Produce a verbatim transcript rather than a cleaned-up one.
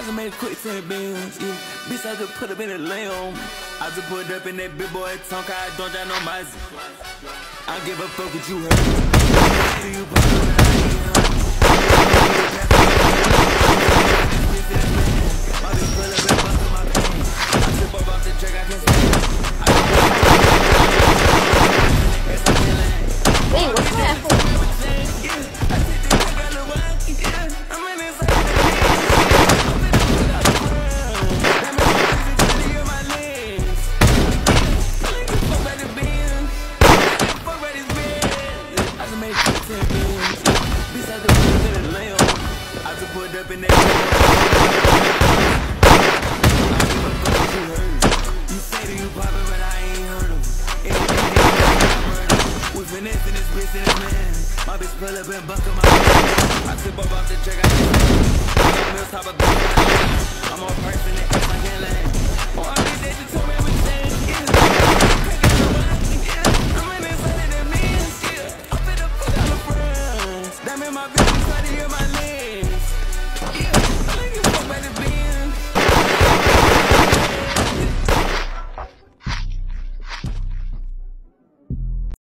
just made a quick ten bands, yeah. Bitch, I just put up in a lamb. I just put up in that big boy tongue, I don't got no mice. I don't give a fuck what you heard. You pop up and I ain't heard. My bitch pull up and bust on my pants. I trip up off the track, I can't stand. Wait, what's that for? Put up in that you say that you poppin', but I ain't heard of it. We finessing this bitch in the man. My bitch pull up and buckle my I tip up off the track, I can't I'm top of I'm on person that I can't land. Oh, I did that, you told me everything. I'm in inside of the man. I'm finna put out a friend. That mean my bitch is trying to hear my name.